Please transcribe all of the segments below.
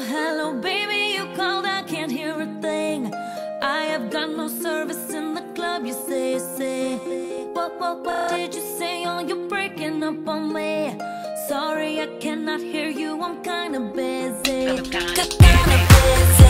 hello, baby, you called, I can't hear a thing. I have got no service in the club, you say. What did you say? Oh, you're breaking up on me. Sorry, I cannot hear you, I'm kinda busy. Kinda busy.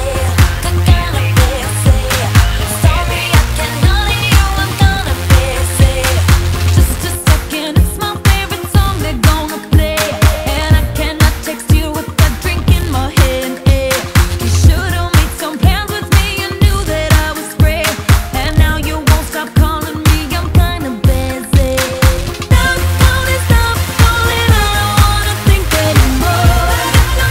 Sorry, I cannot hear you, I'm kinda busy. Just a second, it's my favorite song they're gonna play, and I cannot text you with a drink in my hand. You should've made some plans with me, you knew that I was free, and now you won't stop calling me, I'm kinda busy. Stop calling, I don't wanna think anymore. Stop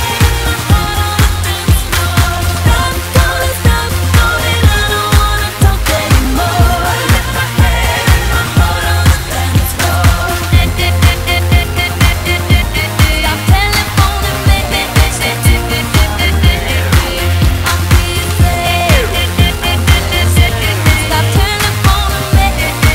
calling, I don't wanna talk anymore. Stop telephoning me, I'm busy. Stop telephoning me.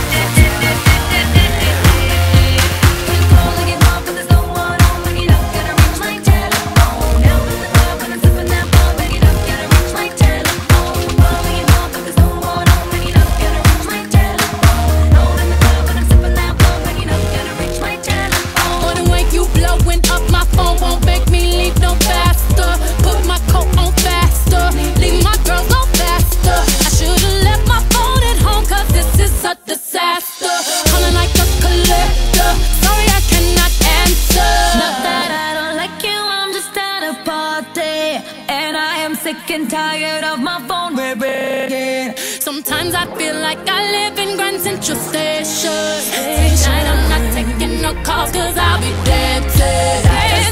Calling it off, but there's no one on. Ring it up, gotta reach my telephone. Now in the club when I'm sipping that ball. Ring it up, gotta reach my telephone. Calling it off, but there's no one on. Ring it up, gotta reach my telephone. Now in the club when I'm sipping that ball. Ring it up, gotta reach my telephone. Wanna wake you blowing up my phone, won't make me leave no faster. Put my coat on faster, leave my girls no faster. I should've left my phone at home, cause this is a disaster. Calling like a collector, sorry I cannot answer. Not that I don't like you, I'm just at a party, and I am sick and tired of my phone ringing. Sometimes I feel like I live in Grand Central Station. Tonight I'm not taking no calls, cause I'll be dancing.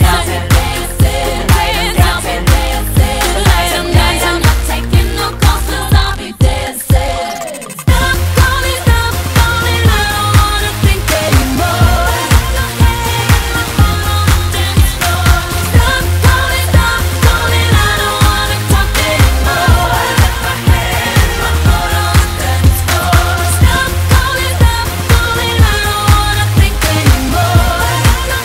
I'm not taking no calls, cause I'll be dancing. Stop calling, I don't wanna think anymore. Stop calling, I don't wanna talk anymore. Stop calling, I don't wanna think anymore. Stop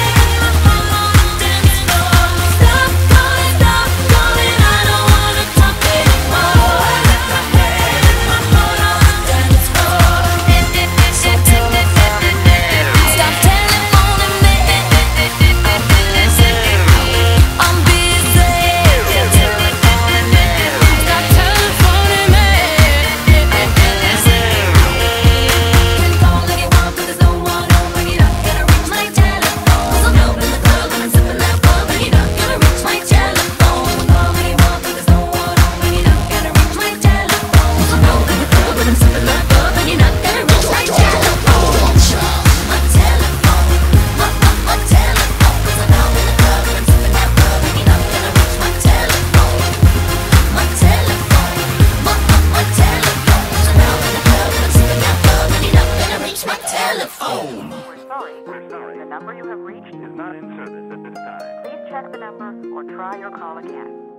calling, I don't wanna talk anymore. Stop telephoning me, I'm busy. Stop telephoning me. Calling it off, but there's no one on. Ring it up, gotta reach my telephone. 'Cause I'm out in the club when I'm sipping that ball. Ring it up, gotta reach my telephone. Calling it off, but there's no one on. Ring it up, gotta reach my telephone. 'Cause I'm out in the club when I'm sipping that ball. Ring it up, gotta reach my telephone. My telephone, my telephone. 'Cause I'm out in the club when I'm sipping that ball. Ring it up, gotta reach my telephone. My telephone, my telephone. 'Cause I'm out in the club when I'm sipping that ball. Ring it up, gotta reach my telephone. We're sorry. The number you have reached is not in service at this time. Please check the number or try your call again.